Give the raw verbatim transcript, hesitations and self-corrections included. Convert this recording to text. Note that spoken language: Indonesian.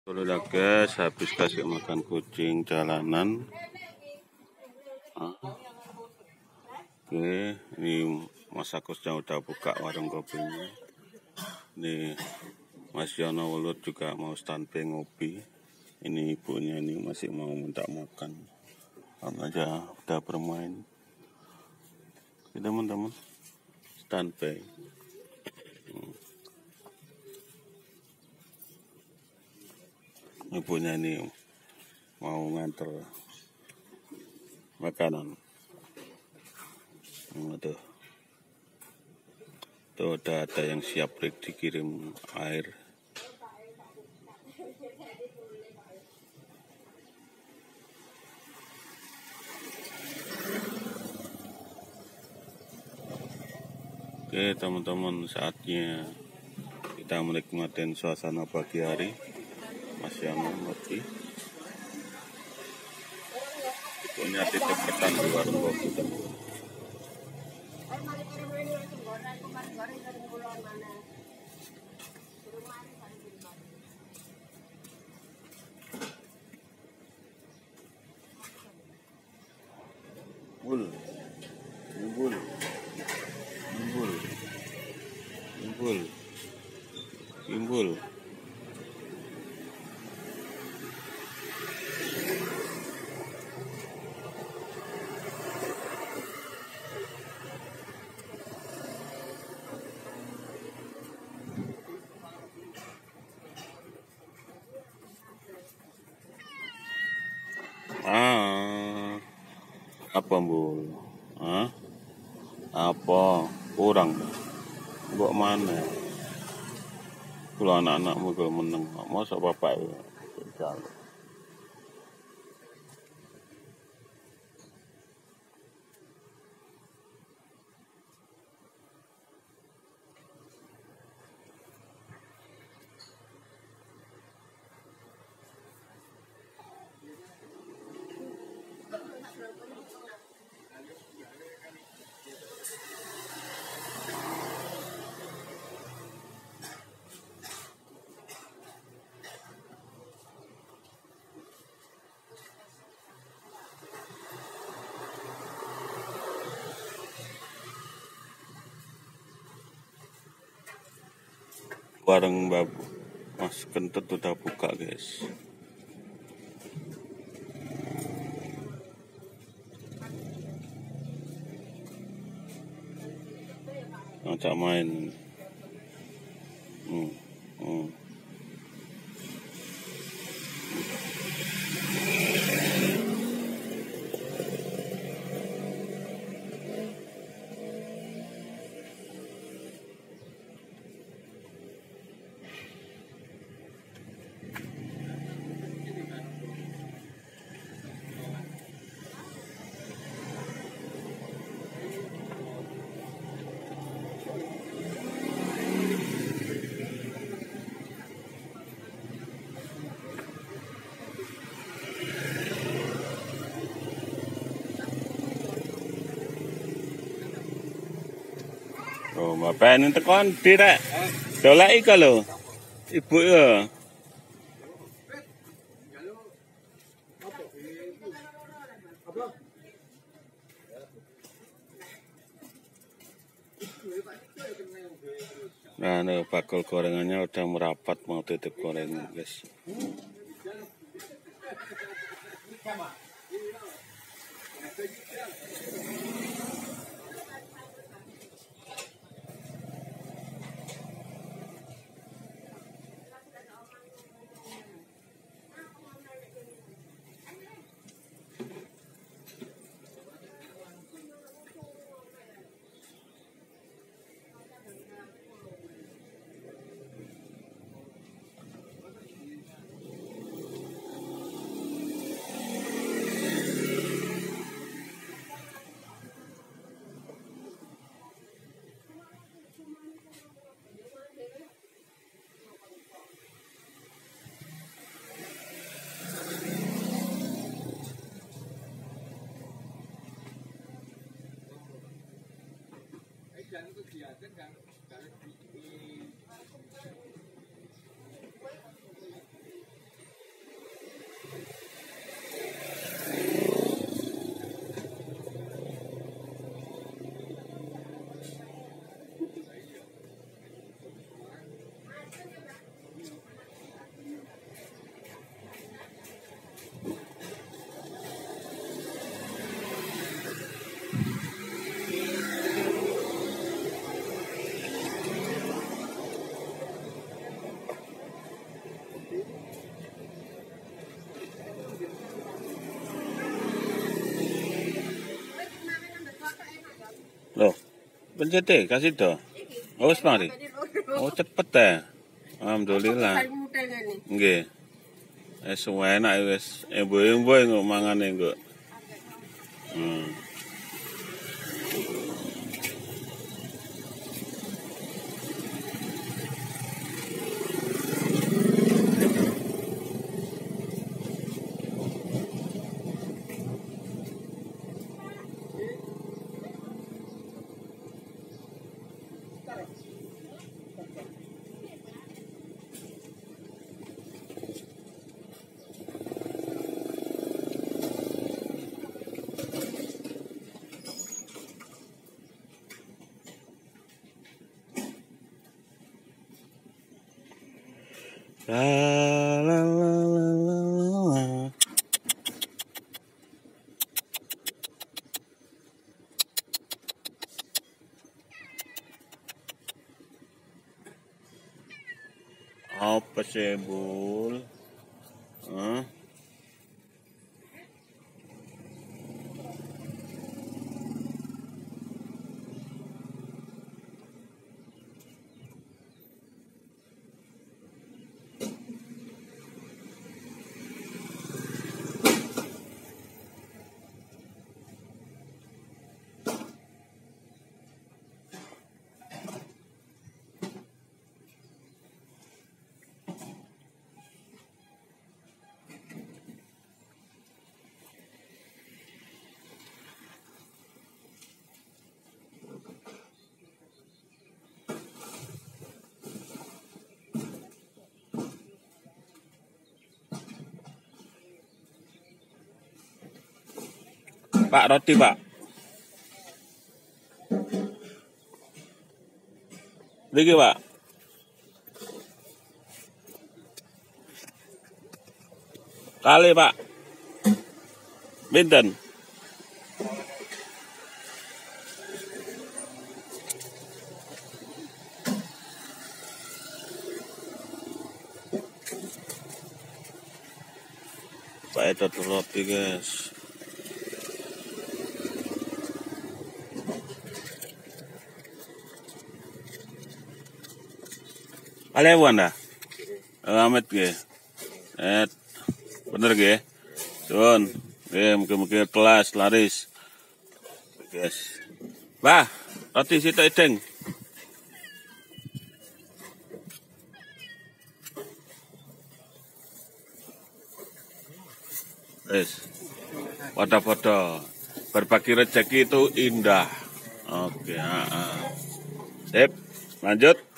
Udah guys, habis kasih makan kucing jalanan. Ah. Oke, ini Mas Agusnya udah buka warung kopinya. Nih Mas Yono Wulut juga mau standby ngopi. Ini ibunya ini masih mau minta makan. Am aja udah bermain. Oke, teman-teman, standby. Hmm. Ibunya ini mau nganter makanan. Aduh. Tuh udah ada yang siap dikirim air. Oke teman-teman, saatnya kita menikmati suasana pagi hari. Mas Yono ngopi. Punya titip pesan di warung kopi. Bul, bul, bul, bul, bul. Ah, apa bul? Ah, apa kurang? Mbok mana? Kalau anak-anakmu kalau meneng, masa bapak ya? Jalan. Warung Babu Mas Kentut udah buka guys. Ngajak main. Hmm. Hmm. Oh, bapak ini tekan tidak dolek ika lho. Ibu ya. Nah, nih bakul gorengannya udah merapat mau titip goreng guys. Pencet deh, kasih do. Oh, mari. Oh, cepet deh. Alhamdulillah. Nggih. Wis enak wis. Embo-embo engko mangane engko. Hmm. La la la la la la. Apa sih, Bul? Hah? Pak, roti, Pak. Niki, Pak. Kali, Pak. Pinten? Pak, itu roti, guys. Kalian bukan dah? Amat ge. Eh, bener ge. Sun, ge mungkin-mungkin kelas laris. Guys. Bah, roti situ edeng. Guys. Foto-foto. Berbagi rezeki itu indah. Oke, heeh. Sip, lanjut.